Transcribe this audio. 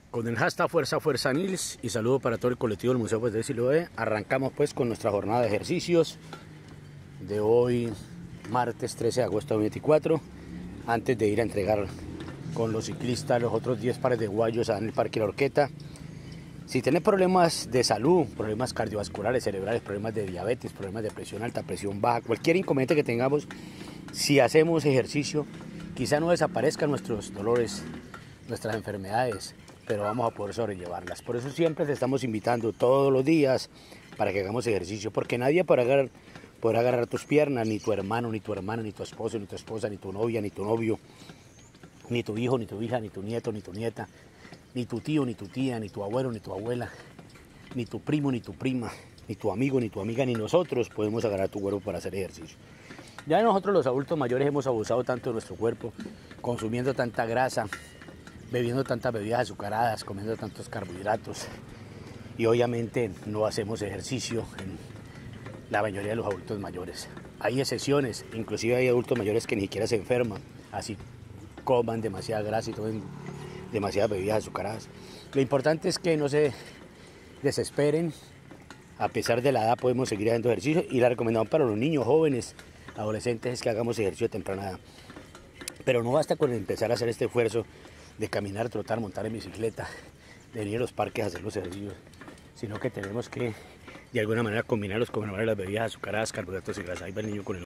Con el hashtag Fuerza Nils y saludo para todo el colectivo del Museo de Siloé. Arrancamos pues con nuestra jornada de ejercicios de hoy, martes 13 de agosto de 2024, antes de ir a entregar con los ciclistas los otros 10 pares de guayos en el Parque La Horqueta. Si tenés problemas de salud, problemas cardiovasculares, cerebrales, problemas de diabetes, problemas de presión alta, presión baja, cualquier inconveniente que tengamos, si hacemos ejercicio, quizá no desaparezcan nuestros dolores, nuestras enfermedades, pero vamos a poder sobrellevarlas. Por eso siempre te estamos invitando todos los días para que hagamos ejercicio, porque nadie podrá agarrar tus piernas, ni tu hermano, ni tu hermana, ni tu esposo, ni tu esposa, ni tu novia, ni tu novio, ni tu hijo, ni tu hija, ni tu nieto, ni tu nieta, ni tu tío, ni tu tía, ni tu abuelo, ni tu abuela, ni tu primo, ni tu prima, ni tu amigo, ni tu amiga, ni nosotros podemos agarrar tu cuerpo para hacer ejercicio. Ya nosotros los adultos mayores hemos abusado tanto de nuestro cuerpo, consumiendo tanta grasa, bebiendo tantas bebidas azucaradas, comiendo tantos carbohidratos, y obviamente no hacemos ejercicio en la mayoría de los adultos mayores. Hay excepciones, inclusive hay adultos mayores que ni siquiera se enferman, así coman demasiada grasa y tomen demasiadas bebidas azucaradas. Lo importante es que no se desesperen, a pesar de la edad podemos seguir haciendo ejercicio, y la recomendación para los niños, jóvenes, adolescentes es que hagamos ejercicio de temprana edad. Pero no basta con empezar a hacer este esfuerzo de caminar, trotar, montar en bicicleta, de venir a los parques a hacer los ejercicios, sino que tenemos que de alguna manera combinarlos con las bebidas azucaradas, carbohidratos y grasa. Ahí va el niño con el